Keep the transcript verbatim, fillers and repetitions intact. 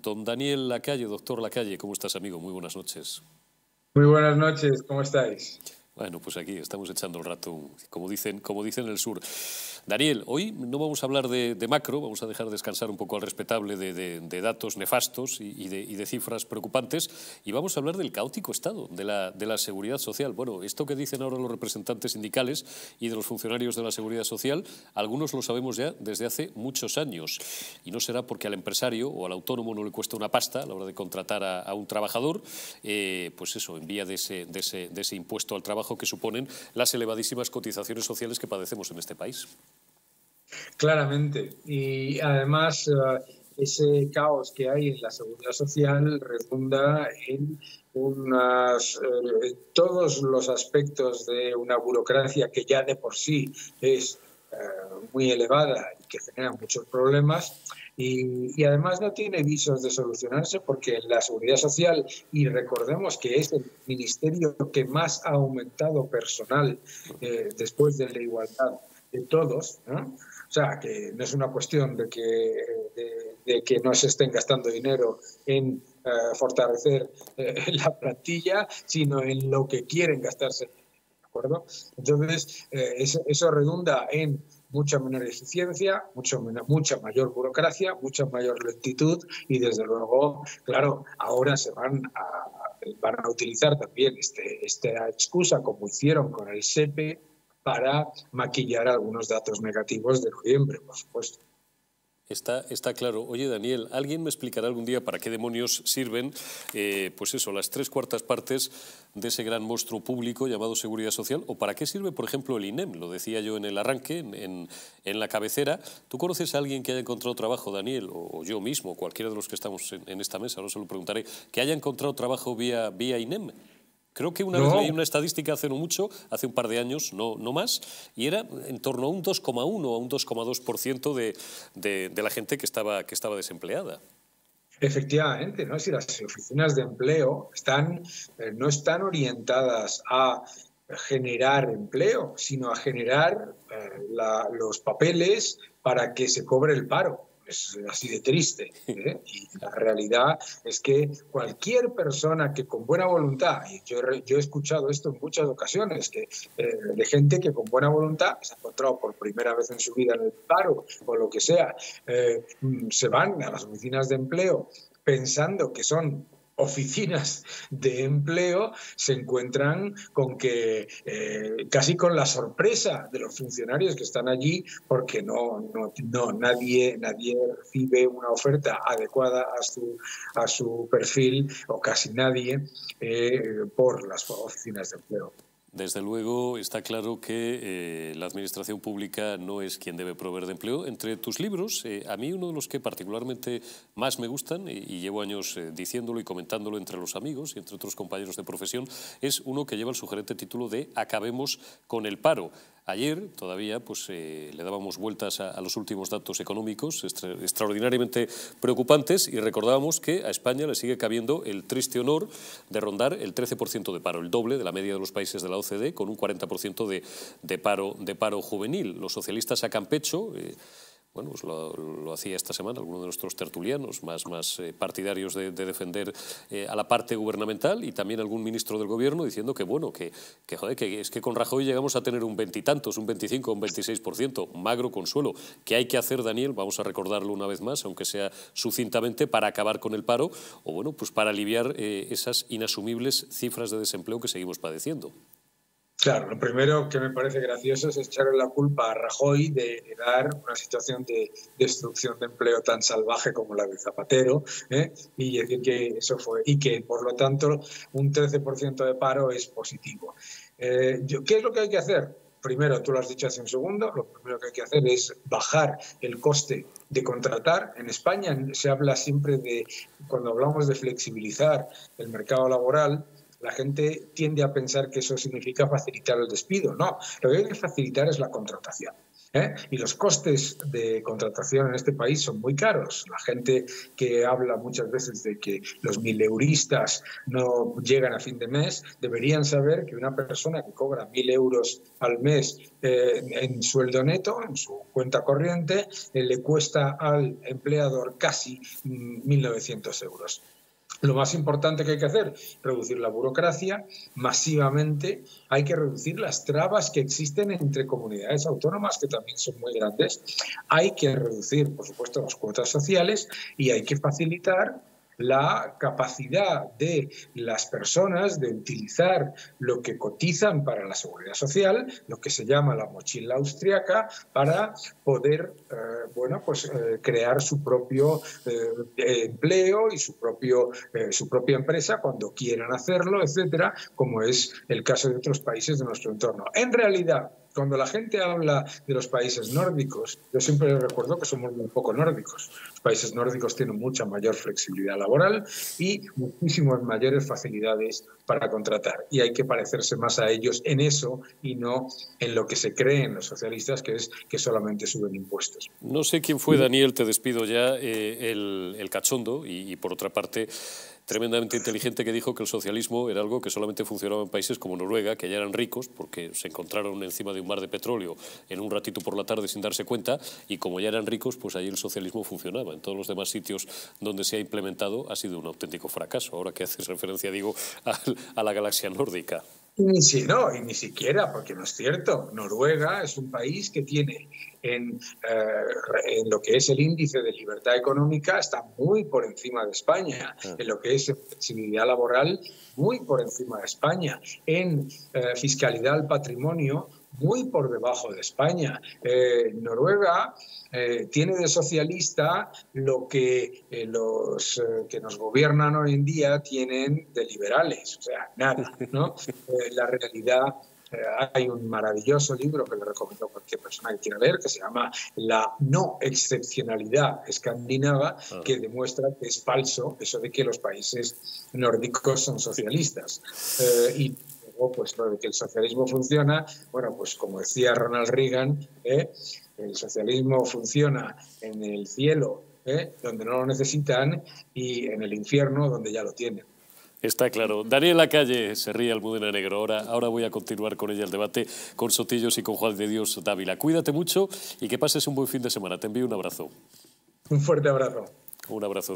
Don Daniel Lacalle, doctor Lacalle, ¿cómo estás, amigo? Muy buenas noches. Muy buenas noches, ¿cómo estáis? Bueno, pues aquí estamos echando el rato, como dicen, como dicen en el sur. Daniel, hoy no vamos a hablar de, de macro, vamos a dejar descansar un poco al respetable de, de, de datos nefastos y, y, de, y de cifras preocupantes, y vamos a hablar del caótico estado de la, de la seguridad social. Bueno, esto que dicen ahora los representantes sindicales y de los funcionarios de la seguridad social, algunos lo sabemos ya desde hace muchos años, y no será porque al empresario o al autónomo no le cuesta una pasta a la hora de contratar a, a un trabajador, eh, pues eso, en vía de ese, de, ese, de ese impuesto al trabajo que suponen las elevadísimas cotizaciones sociales que padecemos en este país. Claramente. Y además, uh, ese caos que hay en la seguridad social redunda en unas, eh, todos los aspectos de una burocracia que ya de por sí es eh, muy elevada y que genera muchos problemas. Y, y además no tiene visos de solucionarse porque la seguridad social, y recordemos que es el ministerio que más ha aumentado personal eh, después de la igualdad de todos, ¿no? O sea, que no es una cuestión de que, de, de que no se estén gastando dinero en uh, fortalecer eh, la plantilla, sino en lo que quieren gastarse. ¿De acuerdo? Entonces, eh, eso, eso redunda en mucha menor eficiencia, mucho, mucha mayor burocracia, mucha mayor lentitud y, desde luego, claro, ahora se van a, van a utilizar también este, esta excusa, como hicieron con el S E P E, para maquillar algunos datos negativos de noviembre, por supuesto. Está, está claro. Oye, Daniel, ¿alguien me explicará algún día para qué demonios sirven, eh, pues eso, las tres cuartas partes de ese gran monstruo público llamado Seguridad Social? ¿O para qué sirve, por ejemplo, el INEM? Lo decía yo en el arranque, en, en, en la cabecera. ¿Tú conoces a alguien que haya encontrado trabajo, Daniel, o, o yo mismo, cualquiera de los que estamos en, en esta mesa, no se lo preguntaré, que haya encontrado trabajo vía, vía INEM? Creo que una no. vez leí una estadística hace no mucho, hace un par de años, no, no más, y era en torno a un dos coma uno a un dos coma dos por ciento de, de, de la gente que estaba, que estaba desempleada. Efectivamente, ¿no? Si las oficinas de empleo están, eh, no están orientadas a generar empleo, sino a generar eh, la, los papeles para que se cobre el paro. Es así de triste, ¿eh? Y la realidad es que cualquier persona que con buena voluntad, y yo, yo he escuchado esto en muchas ocasiones, que, eh, de gente que con buena voluntad se ha encontrado por primera vez en su vida en el paro o lo que sea, eh, se van a las oficinas de empleo pensando que son oficinas de empleo, se encuentran con que eh, casi con la sorpresa de los funcionarios que están allí, porque no, no, no nadie, nadie recibe una oferta adecuada a su, a su perfil, o casi nadie, eh, por las oficinas de empleo. Desde luego está claro que eh, la administración pública no es quien debe proveer de empleo. Entre tus libros, eh, a mí uno de los que particularmente más me gustan, y, y llevo años eh, diciéndolo y comentándolo entre los amigos y entre otros compañeros de profesión, es uno que lleva el sugerente título de Acabemos con el paro. Ayer todavía pues, eh, le dábamos vueltas a, a los últimos datos económicos extra, extraordinariamente preocupantes, y recordábamos que a España le sigue cabiendo el triste honor de rondar el trece por ciento de paro, el doble de la media de los países de la O C D E, con un cuarenta por ciento de, de, paro, de paro juvenil. Los socialistas sacan pecho. Eh, Bueno, pues lo, lo hacía esta semana alguno de nuestros tertulianos más, más eh, partidarios de, de defender eh, a la parte gubernamental, y también algún ministro del gobierno diciendo que, bueno, que, que, joder, que es que con Rajoy llegamos a tener un veintitantos, un veinticinco, un veintiséis por ciento. Magro consuelo. ¿Qué hay que hacer, Daniel? Vamos a recordarlo una vez más, aunque sea sucintamente, para acabar con el paro, o bueno, pues para aliviar eh, esas inasumibles cifras de desempleo que seguimos padeciendo. Claro, lo primero que me parece gracioso es echarle la culpa a Rajoy de dar una situación de destrucción de empleo tan salvaje como la de Zapatero, ¿eh? Y decir que eso fue, y que por lo tanto un trece por ciento de paro es positivo. Eh, ¿Qué es lo que hay que hacer? Primero, tú lo has dicho hace un segundo, lo primero que hay que hacer es bajar el coste de contratar. En España se habla siempre de, cuando hablamos de flexibilizar el mercado laboral, la gente tiende a pensar que eso significa facilitar el despido. No, lo que hay que facilitar es la contratación. ¿Eh? Y los costes de contratación en este país son muy caros. La gente que habla muchas veces de que los mileuristas no llegan a fin de mes, deberían saber que una persona que cobra mil euros al mes eh, en sueldo neto, en su cuenta corriente, eh, le cuesta al empleador casi mil novecientos euros. Lo más importante que hay que hacer, reducir la burocracia masivamente. Hay que reducir las trabas que existen entre comunidades autónomas, que también son muy grandes. Hay que reducir, por supuesto, las cuotas sociales y hay que facilitar la capacidad de las personas de utilizar lo que cotizan para la seguridad social, lo que se llama la mochila austriaca, para poder eh, bueno, pues, eh, crear su propio eh, empleo y su, propio, eh, su propia empresa cuando quieran hacerlo, etcétera, como es el caso de otros países de nuestro entorno. En realidad, cuando la gente habla de los países nórdicos, yo siempre les recuerdo que somos muy poco nórdicos. Los países nórdicos tienen mucha mayor flexibilidad laboral y muchísimas mayores facilidades para contratar. Y hay que parecerse más a ellos en eso y no en lo que se creen los socialistas, que es que solamente suben impuestos. No sé quién fue, Daniel, te despido ya, eh, el, el cachondo y, y, por otra parte, tremendamente inteligente, que dijo que el socialismo era algo que solamente funcionaba en países como Noruega, que ya eran ricos porque se encontraron encima de un mar de petróleo en un ratito por la tarde sin darse cuenta, y como ya eran ricos, pues ahí el socialismo funcionaba. En todos los demás sitios donde se ha implementado ha sido un auténtico fracaso. Ahora que haces referencia, digo, a, a la galaxia nórdica. Sí, no, y ni siquiera, porque no es cierto. Noruega es un país que tiene en, eh, en lo que es el índice de libertad económica, está muy por encima de España. En lo que es flexibilidad laboral, muy por encima de España. En eh, fiscalidad al patrimonio, muy por debajo de España. Eh, Noruega eh, tiene de socialista lo que eh, los eh, que nos gobiernan hoy en día tienen de liberales, o sea, nada, ¿no? Eh, la realidad, eh, hay un maravilloso libro que le recomiendo a cualquier persona que quiera leer, que se llama La no excepcionalidad escandinava, que demuestra que es falso eso de que los países nórdicos son socialistas. Eh, y pues lo de que el socialismo funciona, bueno, pues como decía Ronald Reagan, ¿eh? el socialismo funciona en el cielo, ¿eh? donde no lo necesitan, y en el infierno, donde ya lo tienen. Está claro. Daniel Lacalle se ríe Almudena Negro. Ahora, ahora voy a continuar con ella el debate con Sotillos y con Juan de Dios Dávila. Cuídate mucho y que pases un buen fin de semana. Te envío un abrazo. Un fuerte abrazo. Un abrazo.